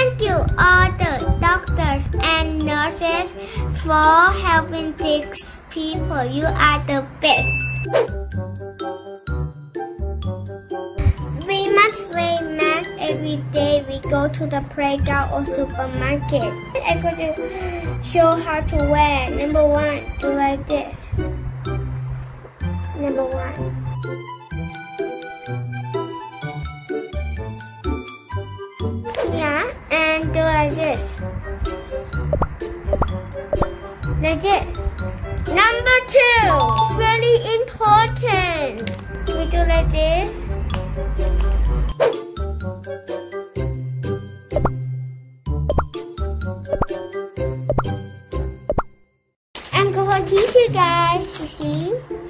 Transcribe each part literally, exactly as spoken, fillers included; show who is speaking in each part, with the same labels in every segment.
Speaker 1: Thank you all the doctors and nurses for helping sick people. You are the best. We must wear masks every day we go to the playground or supermarket. I'm going to show how to wear. Number one, do like this. Number one. Yeah, and do like this. Like this. Number two, very important. We do like this. I'm going to teach you guys, you see.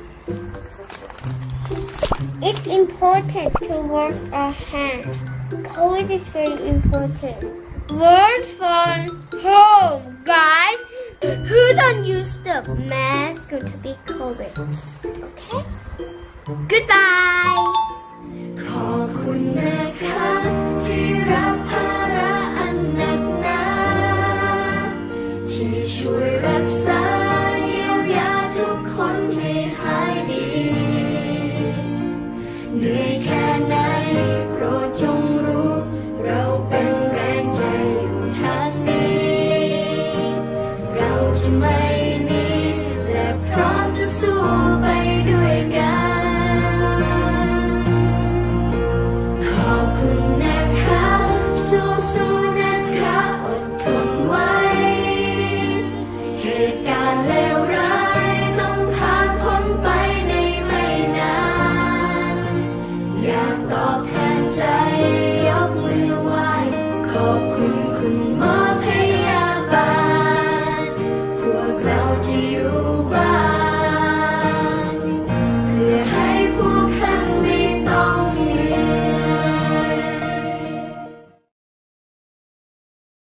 Speaker 1: It's important to wash our hands. COVID is very important. Work from home, guys. Who don't use the mask going to be COVID? Okay? Goodbye.
Speaker 2: ขอบคุณนะคะที่รับภาระอันหนักหนาที่ช่วยรักษาเยียวยาทุกคนให้หายดีเหนื่อย